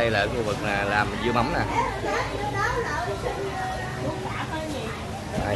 Đây là khu vực là làm dưa mắm nè. Đây.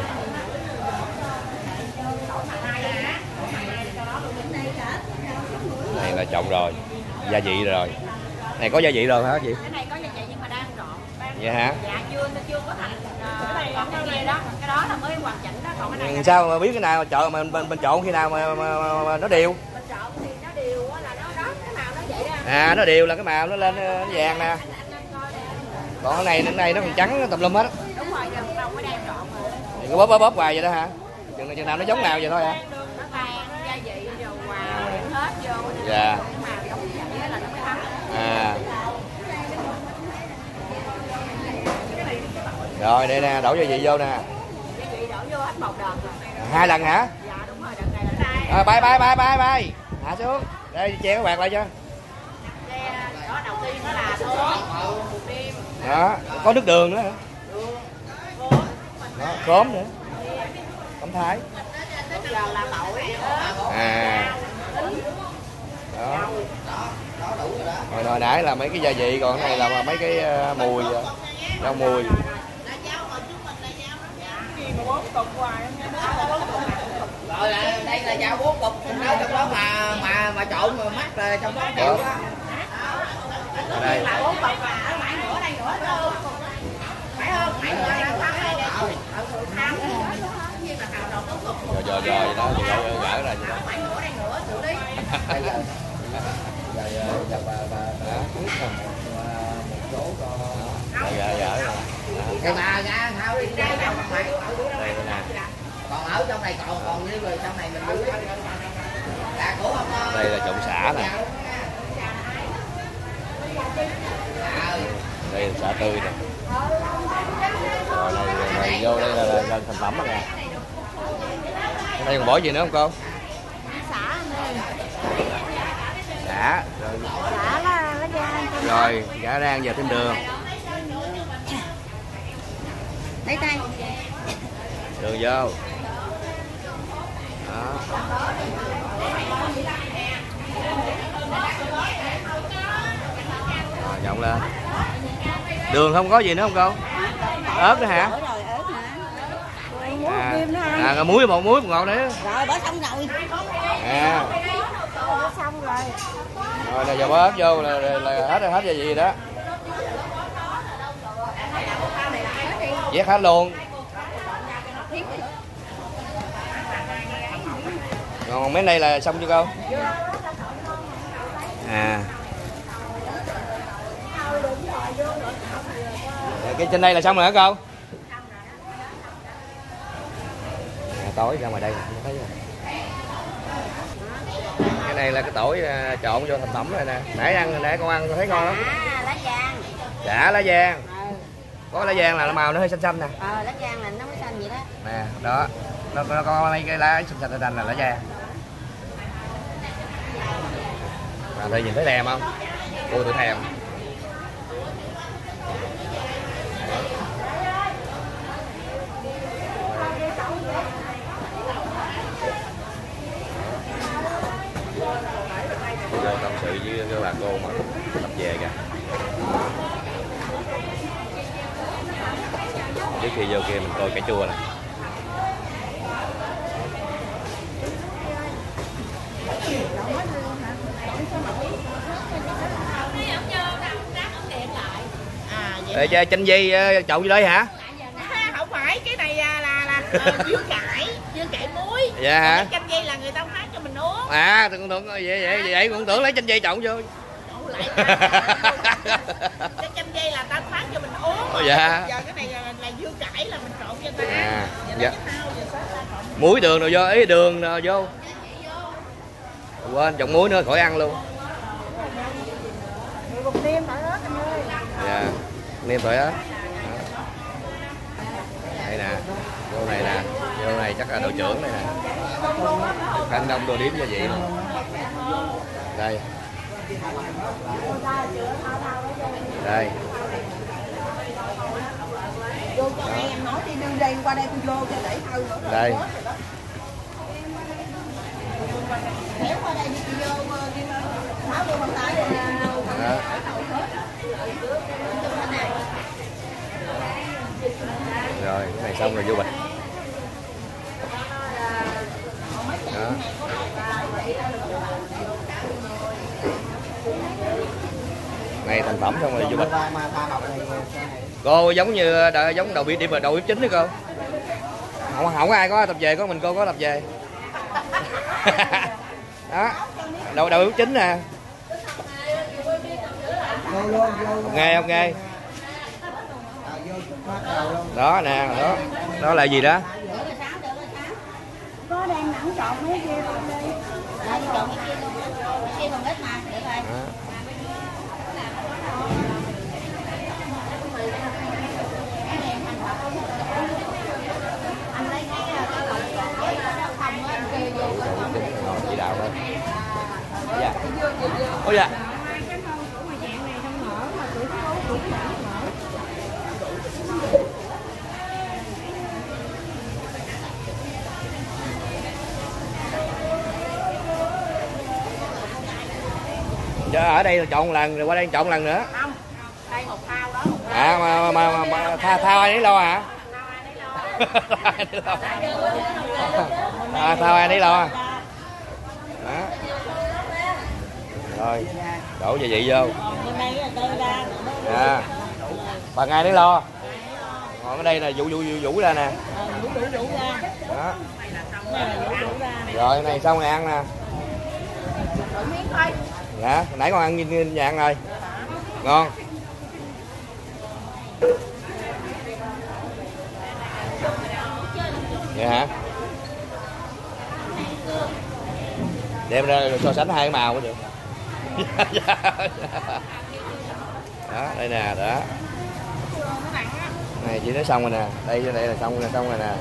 Này là trộn rồi, gia vị rồi. Này có gia vị rồi hả chị? Cái này có gia vị nhưng mà đang trộn. Vậy hả? Dạ chưa có thành còn cái kia đó, cái đó là mới hoàn chỉnh đó, còn cái này là... Sao mà biết cái nào trộn mình trộn khi nào mà nó đều? Mình trộn thì nó đều là nó đó, cái màu nó vậy đó. À, nó đều là cái màu nó lên nó vàng nè. Còn cái này nó còn trắng tùm lum hết. Đúng rồi, đâu mới đang trộn rồi. Thì có bóp hoài vậy đó hả? Chừng nào nó giống nào vậy thôi hả? Nó tan gia vị rồi hòa hết vô. Dạ. Cái màu giống như vậy là nó mới thấm. À. Rồi đây nè, đổ gia vị vô nè. Gia vị đổ vô hết một đợt rồi. 2 lần hả? Dạ đúng rồi, đợt này là Bay. Hạ xuống. Đây che cái quạt lại cho. Đó đầu tiên nó là thơm, tim. Đó, có nước đường nữa hả? Đó, cốm nữa. Cốm Thái. Bây giờ là tỏi. À. Đó. Hồi nãy là mấy cái gia vị, còn cái này là mấy cái mùi, rau mùi. Rồi đây là rau 4 cục, trong đó mà trộn mà mắc rồi trong đó đều á. Ở đây. Là 4 cục là mãi nữa đây nữa đâu. Phải không? Mãi nữa đây có hai đây. Rồi vậy đó, chị gỡ ra vậy đó. Mãi nữa đây nữa xử lý. Đây là và một số Gỡ rồi. cái mà ra thao đi đây đâu mà mày. Đây nè. Còn ở trong này còn như rồi trong này mình giữ. Là của ông. Đây là trộn sả nè. Đây là sả tươi nè. Rồi này vô đây là gần thành phẩm rồi nè. Đây còn bỏ gì nữa không cô? Xả Xả rồi. xả lá gan. Rồi, gã rang và thêm đường. Lấy tay. Đường vô. Đó. Rồi nhộng lên. Đường không có gì nữa không cô? Ớt nữa hả? À, muối một ngọt nữa. Rồi bỏ xong rồi. À. Bỏ xong rồi. Rồi nè, giờ bỏ ớt vô là hết gia vị đó. Vét hết luôn. Còn mấy này là xong chưa cô? À. Cái trên đây là xong rồi hả cô? À, tối ra ngoài đây không thấy rồi. Cái này là cái tỏi trộn vô thành phẩm này nè. Nãy con ăn thấy ngon lắm. À, lá vàng. Dạ, lá vàng. Có lá vàng là màu nó hơi xanh xanh nè. Lá vàng là nó mới xanh vậy đó. Nè, đó. Nó có mấy cái lá xanh xanh là lá vàng. Mà đây nhìn thấy thèm không? Cô tự thèm. Vô tâm sự với cái bà cô mà tập về kìa. Trước khi vô kia mình coi cải chua nè. Để chanh dây trộn vô đây hả? Không phải, cái này là dưa cải muối. Dạ hả? Cái chanh dây là người ta phát cho mình uống. À, tôi cũng tưởng vậy cũng tưởng lấy chanh dây trộn vô. Cái chanh dây là ta phát cho mình uống. Dạ. Giờ cái này là dưa cải là mình trộn cho ta. À, dạ. Muối đường rồi vô, ý đường rồi vô. Quên trộn muối nữa khỏi ăn luôn. Nêm tỏi ớt anh ơi. Dạ. Nêm tỏi ớt. Đây nè. Vô này nè. Vô này chắc là đội trưởng này nè. Khăn đông đồ điếm gia vị luôn. Đây. Đây. Vô cho đây em nói đi đưa đây qua đây tôi vô cho để thâu nữa. Đây. Kéo qua đây đi vô tháo vô bằng tay. Đó. Rồi cái này xong rồi vô bịch. Đó. Này thành phẩm xong rồi vô bịch. Cô giống như giống đầu bếp chính đấy cô. Không có ai có tập về, có mình cô có tập về. Đó. Đầu bếp chính nè. Không nghe. Đó nè, đó là gì đó? Có đang nặng trộn mấy kia rồi đi. Đây trộn mấy kia luôn. Kia còn ít mà, được rồi. Anh lấy cái không á, kêu vô chỉ đạo thôi. Dạ. Ôi dạ. Ở đây là chọn lần rồi qua đây chọn lần nữa. Không, đây một thao đó. À thao ai nấy lo hả? Thao ai nấy lo. Đó. Rồi, đổ gia vị vô. Dạ. Bằng ai nấy lo. Còn ở đây là vũ ra nè. Đó. Rồi này xong rồi ăn nè. Dạ, nãy con ăn như dạng rồi. Ngon. Vậy hả? Đem ra so sánh hai cái màu mới được. Đó, đây nè, đó. Này chị nói xong rồi nè. Đây là xong rồi nè.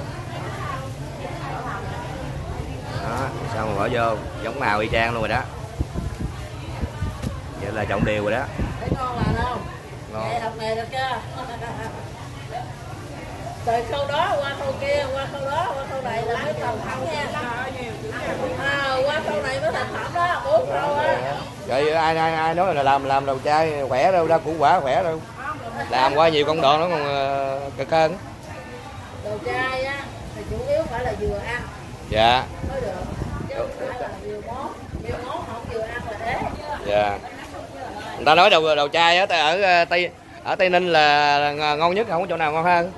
Đó, xong rồi bỏ vô, giống màu y chang luôn rồi đó. Vậy là trộn đều rồi đó. Thấy ngon là không? Ngon. Vậy học nghề được chưa? Từ khâu đó qua khâu kia, qua khâu đó, qua khâu này là mới thành phẩm nha. Qua khâu này mới thành phẩm đó, 4 khâu á. Vậy ai nói là làm đầu chai khỏe đâu, ra củ quả khỏe đâu. Làm qua nhiều công đoạn nó còn cực hơn. Đồ chai á thì chủ yếu phải là vừa ăn. Dạ. Mới được. Chứ không phải là nhiều món không vừa ăn là thế. Dạ. Người ta nói đầu chai á ở Tây Ninh là ngon nhất, không có chỗ nào ngon hơn.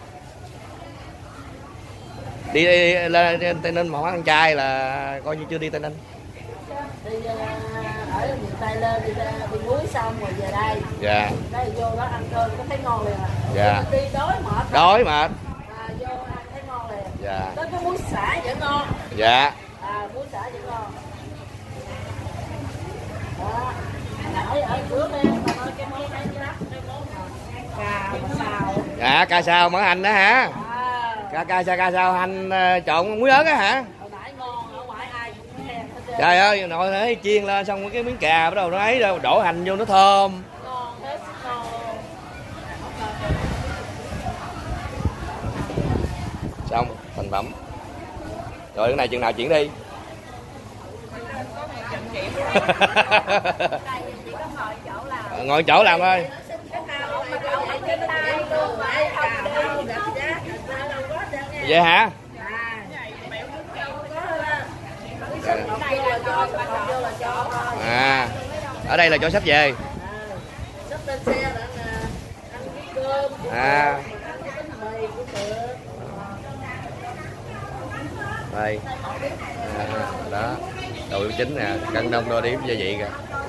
Đi lên Tây Ninh mà không ăn chay là coi như chưa đi Tây Ninh. Đi ở miền Tây lên đi núi xong rồi về đây. Dạ. Đây vô đó ăn cơm có thấy ngon liền à. Dạ. Đi đói mệt. Đói mệt. Vô ăn thấy ngon liền. Dạ. Tới cái muối xả vẫn ngon. Dạ. Muối xả vẫn ngon. Đó. Ở trước đây còn cái món này cái món cà xào. Dạ, cà xào mỡ hành đó hả? Cà xào hành trộn muối ớt á hả? Hồi nãy ngon, ở ngoài ai cũng khen hết trơn. Trời ơi, nội thấy chiên lên xong cái miếng cà bắt đầu nó ấy đâu, đổ hành vô nó thơm. Ngon hết sức ngon. Xong, thành phẩm. Rồi cái này chừng nào chuyển đi? Ngồi chỗ làm thôi. Vậy hả? À, ở đây là cho sắp về. À. Đây. Đó. Đồ chính nè, cân đông đo đếm gia vị kìa.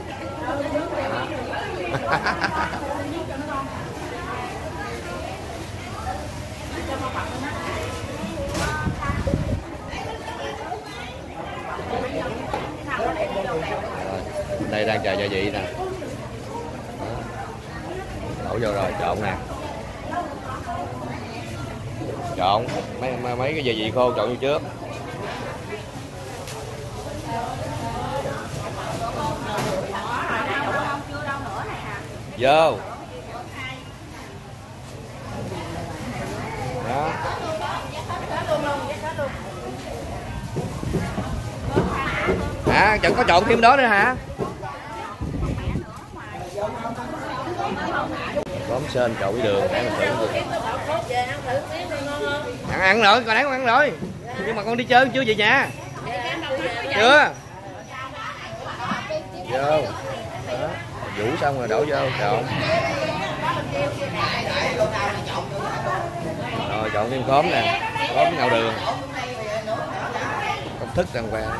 Đây đang chờ gia vị nè. Đổ vô rồi, trộn nè. Trộn mấy cái gia vị khô trộn vô trước. Vô. Đó. Chẳng có trộn thêm đó nữa hả? Khóm sên trộn với đường để mình thử. Ăn Ăn rồi, còn đáng ăn rồi. Nhưng mà con đi chơi chưa về nhà. Chưa. Vô. Đó. Vũ xong rồi đổ vô trộn. Rồi chọn thêm khóm nè, khóm ngao đường. Công thức đàng hoàng.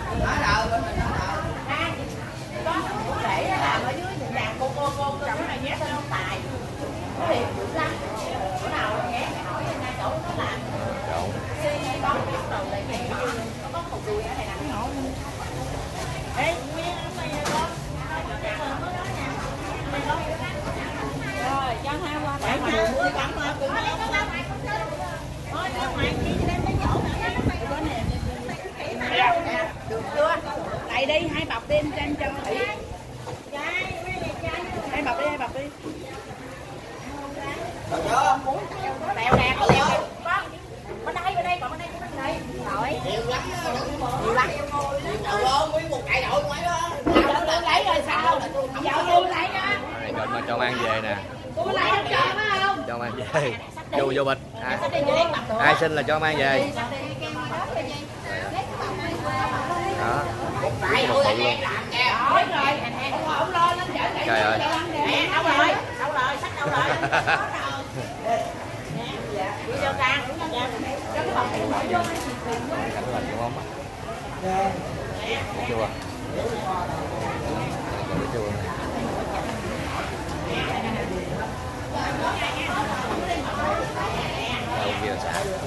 Trộn. Được chưa? Lại đi, 2 bọc đi em cho Thủy. 2 bọc đi, 2 bọc đi. Leo nè, con leo con. Bên đây, còn bên đây bên này. Rồi. Nhiều lắm. Đâu nguyên một cải đội ngoài đó. Tôi lấy rồi sao? Giờ tôi lấy á. Rồi mà cho mang về nè. Tôi lấy hết trơn á không? Cho mang về. Vô bịch. Ai xin là cho mang về. Đó. Một phụ luôn. Trời ơi. Đâu rồi, sách đâu rồi. Đi cho Trang, cho cái bọc này vô. Cảnh lạnh của ông á. Thấy chưa? Thấy chưa? Đâu kia là xả.